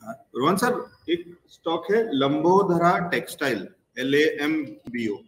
Rohan sir, एक stock है Lambodhara textile, LAMBO।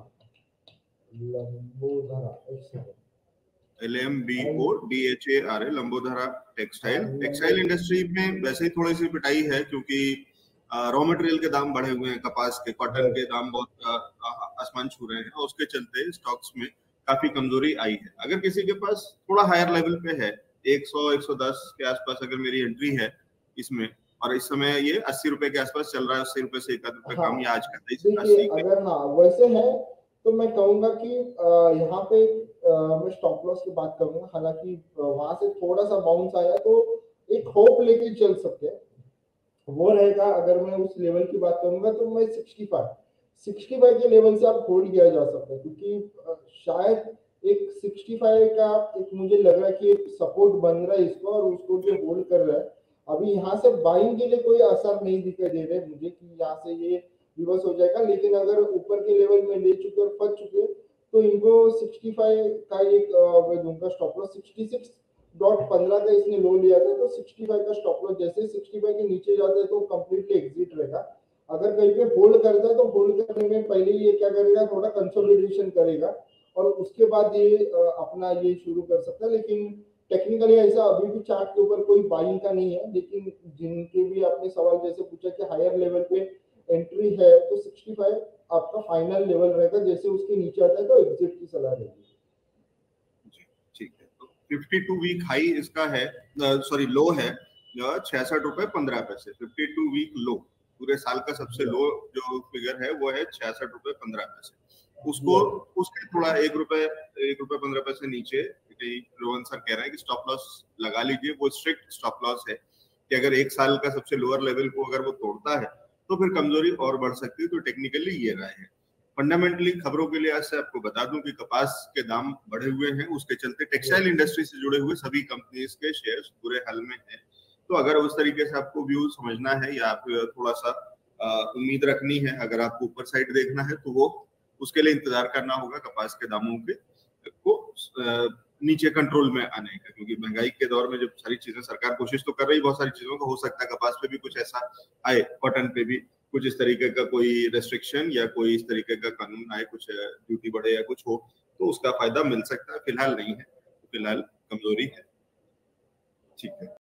LAMBODHARA, Lambodhara textile industry में वैसे ही थोड़ी सी पिटाई है, क्योंकि रॉ मटेरियल के दाम बढ़े हुए हैं, कपास के, कॉटन के दाम बहुत आसमान छू रहे हैं, और उसके चलते स्टॉक्स में काफी कमजोरी आई है। अगर किसी के पास थोड़ा हायर लेवल पे है, 100-110 के आसपास अगर मेरी एंट्री है इसमें, और इस समय ये 80 रुपए के आसपास चल रहा है, 80 रुपए से 1 रुपए कम, या आज का 80 अगर वैसे है तो मैं कहूंगा कि यहाँ पे मैं स्टॉप लॉस की बात करूंगा। हालांकि वहां से थोड़ा सा बाउंस आया तो एक होप लेके चल सकते हैं, वो रहेगा। अगर मैं उस लेवल की बात करूंगा तो मैं 65 के लेवल से आप होल्ड किया जा सकता है, क्योंकि शायद एक 65 का एक मुझे लग रहा है कि एक सपोर्ट बन रहा है इसको, और उसको जो होल्ड कर रहा है अभी यहाँ से बाइंग के लिए कोई असर नहीं दिखाई दे रहा है मुझे कि यहाँ से ये रिवर्स हो जाएगा। लेकिन अगर ऊपर के लेवल में ले चुके और फंस चुके तो इनको 65 का एक मैं दूंगा स्टॉप लॉस। 66.15 का इसने लो लिया था, तो 65 का स्टॉप लॉस। जैसे 65 के नीचे जाता है तो कंप्लीटली एग्जिट रहेगा। अगर कहीं पे होल्ड करता है तो होल्ड करने में पहले ये क्या करेगा, थोड़ा कंसोलिडेशन करेगा और उसके बाद ये अपना ये शुरू कर सकता है। लेकिन टेक्निकली ऐसा अभी भी चार्ट के ऊपर कोई बाइंग का नहीं है। लेकिन जिनके भी आपने सवाल जैसे पूछा कि हायर लेवल पे एंट्री है, तो 65 आपका फाइनल लेवल रहेगा। जैसे उसके नीचे आता है तो एग्जिट की सलाह रहेगी। ठीक है, तो 52 वीक हाई इसका है, सॉरी लो है 66 रुपए 15 पैसे। 52 वीक लो, पूरे साल का सबसे लो जो फिगर है वो है 66 रुपए 15 पैसे। उसको उसके थोड़ा 1 रुपए 15 पैसे नीचे रोहन सर कह रहे हैं कि स्टॉप लॉस लगा लीजिए। वो स्ट्रिक्ट स्टॉप लॉस है कि अगर एक साल का सबसे लोअर लेवल को अगर वो तोड़ता है तो फिर कमजोरी और बढ़ सकती है। तो टेक्निकली ये राय है। फंडामेंटली खबरों के लिहाज से आपको बता दूं कि कपास के दाम बढ़े हुए हैं, उसके चलते टेक्सटाइल इंडस्ट्री से जुड़े हुए सभी कंपनीज के शेयर्स बुरे हाल में हैं। तो अगर उस तरीके से आपको व्यू समझना है या आप थोड़ा सा उम्मीद रखनी है, अगर आपको ऊपर साइड देखना है, तो वो उसके लिए इंतजार करना होगा कपास के दामों के को नीचे कंट्रोल में आने का। क्योंकि महंगाई के दौर में जब सारी चीजें सरकार कोशिश तो कर रही है बहुत सारी चीजों का, हो सकता है कपास पे भी कुछ ऐसा आए, कॉटन पे भी कुछ इस तरीके का कोई रेस्ट्रिक्शन या कोई इस तरीके का कानून आए, कुछ ड्यूटी बढ़े या कुछ हो, तो उसका फायदा मिल सकता है। फिलहाल नहीं है, फिलहाल कमजोरी है। ठीक है।